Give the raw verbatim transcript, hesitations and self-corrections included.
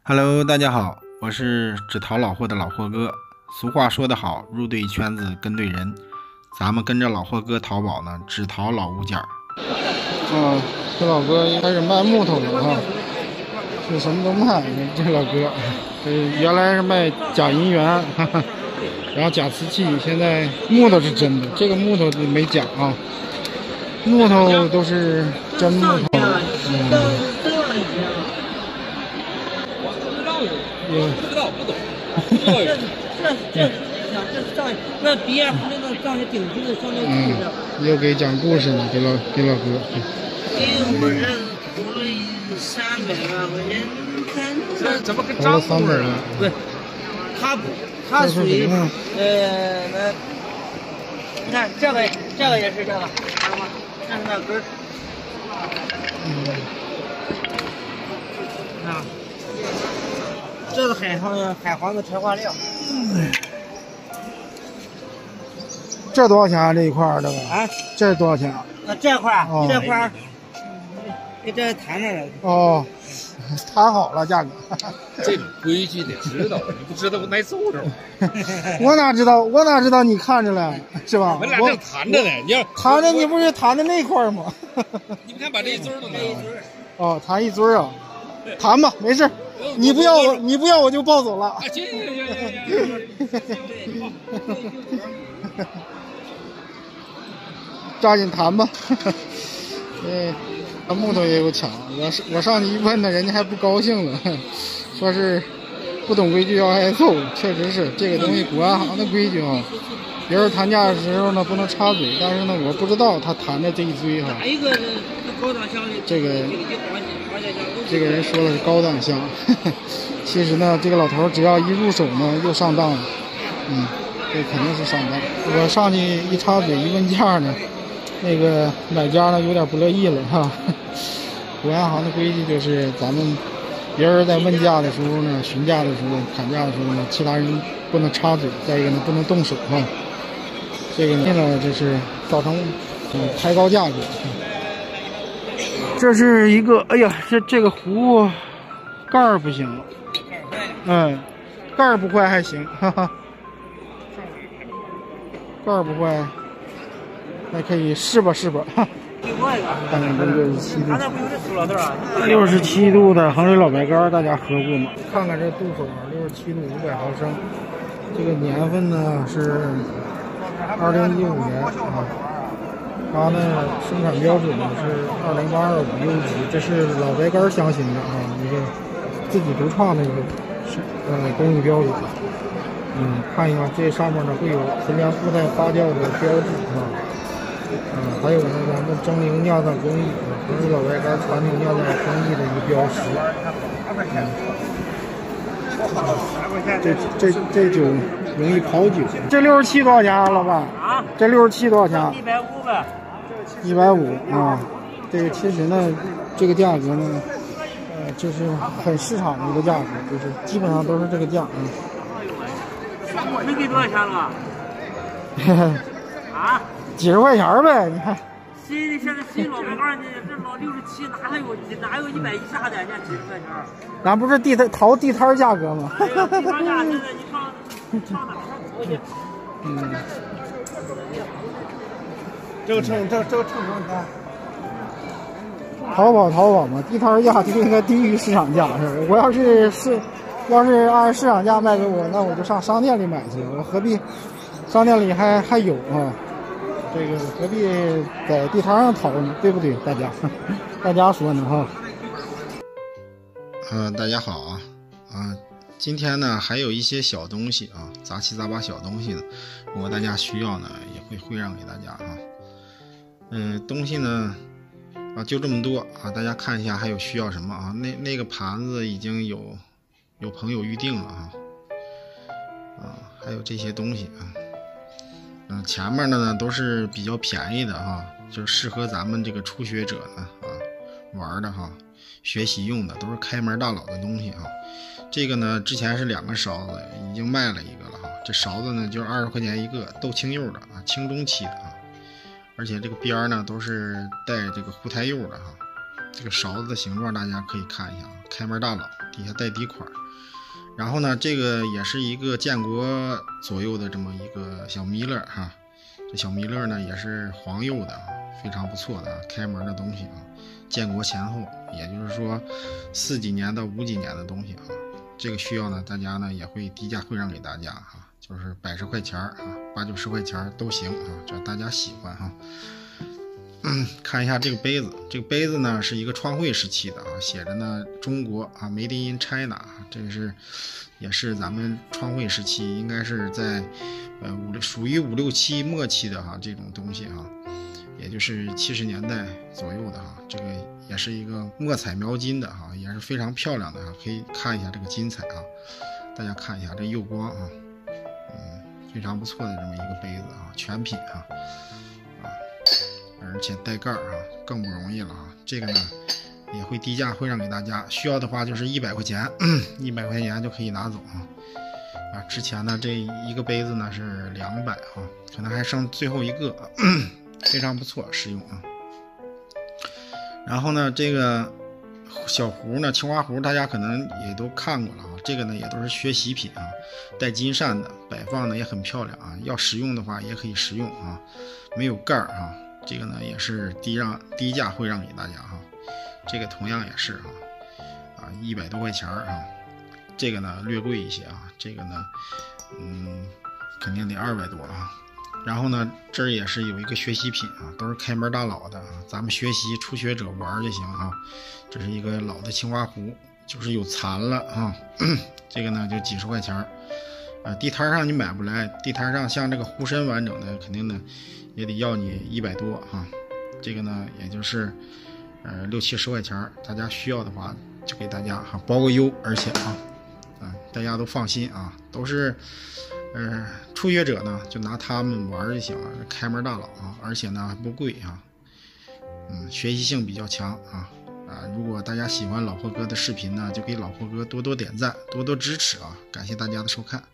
Hello，大家好，我是只淘老货的老货哥。俗话说得好，入对圈子跟对人，咱们跟着老货哥淘宝呢，只淘老物件儿。 啊，这老哥开始卖木头了啊，这什么都卖。这老哥，这原来是卖假银元，哈哈，然后假瓷器，现在木头是真的，这个木头没假啊，木头都是真木头。嗯。 不知道，不懂。这这这这上那比俺那个上去顶级的上去去的。 嗯，又给讲故事呢，给老给老哥。 有人投了三百万块钱，这怎么跟张三百万？ 不是，他他属于呃那，你看这个这个也是这个，看到吗？这是那根儿。嗯。啊。这个海黄海黄的tre化料， 这多少钱啊？这一块儿这个啊？ 这多少钱？ 那这块儿、 哦、 这块儿，给这谈着了。 哦，谈好了价格。 这种规矩得知道，你不知道我挨揍着。 我哪知道？我哪知道你看着了是吧？ 我俩正谈着呢，你要谈着你不是谈的那块儿吗？ 你不看把这一尊都拿了。 哦，谈一尊啊，谈吧，没事。你不要我，你不要我就抱走了。 啊，行行行行行。 抓紧谈吧。对，那木头也有抢，我我上去一问呢，人家还不高兴了，说是不懂规矩要挨揍。确实是这个东西，古玩行的规矩啊。别人谈价的时候呢，不能插嘴，但是呢，我不知道他谈的这一堆哈。 哪一个高档箱的？ 这个。这个人说的是高档箱，其实呢，这个老头只要一入手呢，又上当了。嗯，这肯定是上当。我上去一插嘴一问价呢，那个买家呢有点不乐意了哈。古玩行的规矩就是，咱们别人在问价的时候呢，询价的时候、砍价的时候呢，其他人不能插嘴，再一个呢不能动手哈。这个呢，就是造成嗯抬高价格。这是一个，哎呀，这这个壶盖儿不行了，嗯，盖儿不坏还行，哈哈，盖儿不坏，还可以试吧试吧，哈。看看这六十七度，六十七度的衡水老白干，大家喝过吗？看看这度数啊，六十七度五百毫升，这个年份呢是二零一五年啊。它呢生产标准呢是二零八二五 U 级，这是老白干相型的啊，一个自己独创的一个呃工艺标准。嗯，看一看这上面呢会有纯粮固态发酵的标志啊，嗯、呃，还有呢咱们蒸馏酿造工艺，衡水老白干传统酿造工艺的一个标识。嗯，这这这酒容易跑酒。这六十七多少钱啊，老板？啊？这六十七多少钱？ 一百五呗。 一百五啊，这个其实呢，这个价格呢，呃，就是很市场的一个价格，就是基本上都是这个价啊。 能给多少钱了？啊？ 几十块钱呗，你看。 新的现在新老白干呢，这老六十七哪还有哪有一百以下的？人家几十块钱。 咱不是地摊淘地摊价格吗？ 哎呀，地摊价现在你上上哪上淘去？嗯。 这个称这这个称多少钱？淘宝淘宝嘛，地摊价就应该低于市场价，是吧？我要是是，要是按市场价卖给我，那我就上商店里买去，我何必？商店里还还有啊，这个何必在地摊上淘呢？对不对？大家，大家说呢哈？ 嗯、呃，大家好啊，啊、呃，今天呢还有一些小东西啊，杂七杂八小东西呢，如果大家需要呢，也会会让给大家啊。嗯、呃，东西呢，啊，就这么多啊，大家看一下还有需要什么啊？那那个盘子已经有有朋友预定了啊，啊，还有这些东西啊，嗯、呃，前面的呢都是比较便宜的哈，就是适合咱们这个初学者呢啊玩的哈，学习用的，都是开门大佬的东西哈。这个呢，之前是两个勺子，已经卖了一个了哈。这勺子呢，就是二十块钱一个，豆青釉的啊，清中期的啊。而且这个边呢都是带这个护胎釉的哈。这个勺子的形状大家可以看一下啊，开门大佬底下带底款。然后呢，这个也是一个建国左右的这么一个小米勒哈，这小米勒呢也是黄釉的啊，非常不错的啊，开门的东西啊，建国前后，也就是说四几年到五几年的东西啊，这个需要呢，大家呢也会低价会让给大家哈、啊，就是百十块钱啊，八九十块钱都行啊，只要大家喜欢哈、啊。嗯，看一下这个杯子，这个杯子呢是一个创汇时期的啊，写着呢中国啊 ，Made in China 啊，这个是也是咱们创汇时期，应该是在呃五六属于五六七末期的哈、啊、这种东西哈、啊，也就是七十年代左右的哈、啊，这个也是一个墨彩描金的哈、啊，也是非常漂亮的哈、啊，可以看一下这个金彩啊，大家看一下这釉光啊，嗯，非常不错的这么一个杯子啊，全品啊。而且带盖啊，更不容易了啊！这个呢，也会低价会让给大家，需要的话就是一百块钱，一百块钱就可以拿走啊！啊，之前呢这一个杯子呢是两百啊，可能还剩最后一个，非常不错，实用啊！然后呢，这个小壶呢，青花壶大家可能也都看过了啊，这个呢也都是学习品啊，带金扇的，摆放的也很漂亮啊，要实用的话也可以实用啊，没有盖儿啊。这个呢也是低让低价会让给大家哈，这个同样也是哈，啊一百多块钱啊，这个呢略贵一些啊，这个呢嗯肯定得二百多啊。然后呢这儿也是有一个学习品啊，都是开门大佬的啊，咱们学习初学者玩就行啊。这是一个老的青花壶，就是有残了啊，这个呢就几十块钱啊，地摊上你买不来，地摊上像这个壶身完整的肯定呢也得要你一百多啊，这个呢也就是呃六七十块钱，大家需要的话就给大家哈、啊、包个邮，而且啊啊大家都放心啊，都是呃初学者呢就拿他们玩就行了，开门大佬啊，而且呢还不贵啊，嗯学习性比较强啊啊，如果大家喜欢老霍哥的视频呢，就给老霍哥多多点赞，多多支持啊，感谢大家的收看。